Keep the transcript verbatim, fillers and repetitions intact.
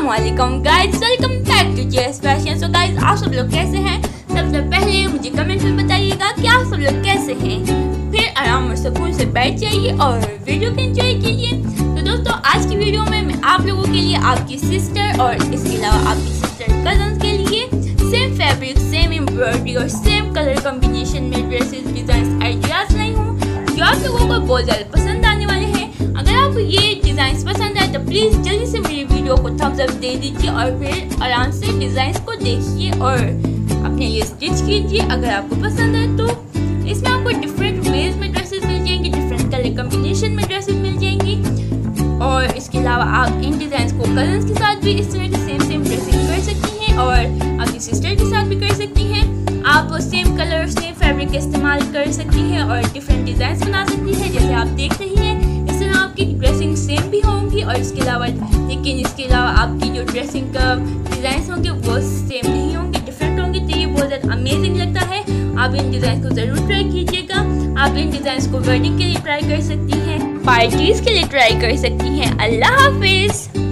अस्सलामुअलैकुम guys, welcome back to JS fashion. So guys, आप सब लोग कैसे हैं? सबसे पहले मुझे कमेंट में बताइएगा कि आप सब लोग कैसे हैं। फिर आराम और सुकून से बैठ जाइए और वीडियो को एंजॉय कीजिए। तो दोस्तों, आज की वीडियो में मैं आप लोगों के लिए, आपकी सिस्टर और इसके अलावा आपकी सिस्टर कजन्स के लिए सेम फैब्रिक, सेम एम्ब्रॉयडरी और सेम कलर कॉम्बिनेशन में ड्रेसेस, डिजाइन, आइडियाज लाई हूँ जो आप लोगों को बहुत ज़्यादा पसंद आने वाले हैं। अगर आपको ये डिज़ाइन पसंद आए तो प्लीज़ जल्दी से मेरी वीडियो को थम्स अप दे दीजिए और फिर आराम से डिज़ाइन को देखिए और अपने लिए स्टिच कीजिए। अगर आपको पसंद है तो इसमें आपको डिफरेंट वेज में ड्रेसेस मिल जाएंगी, डिफरेंट कलर कॉम्बिनेशन में ड्रेसेस मिल जाएंगी। और इसके अलावा आप इन डिज़ाइन को कजन्स के साथ भी इस तरह की सेम सेम ड्रेसिंग कर सकती हैं और आपकी सिस्टर के साथ भी कर सकती हैं। आप सेम कलर, सेम फैब्रिक का इस्तेमाल कर सकती हैं और डिफरेंट डिज़ाइन बना सकती हैं, जैसे आप देख रही हैं। इस तरह आपकी ड्रेसिंग सेम भी होंगी और इसके अलावा लेकिन इसके अलावा आपकी जो ड्रेसिंग का डिज़ाइन होंगे वो सेम नहीं होंगे, डिफरेंट होंगे। तो ये बहुत ज़्यादा अमेजिंग लगता है। आप इन डिज़ाइन को ज़रूर ट्राई कीजिएगा। आप इन डिज़ाइन को वेडिंग के लिए ट्राई कर सकती हैं, पार्टीज़ के लिए ट्राई कर सकती हैं। अल्लाह हाफिज़।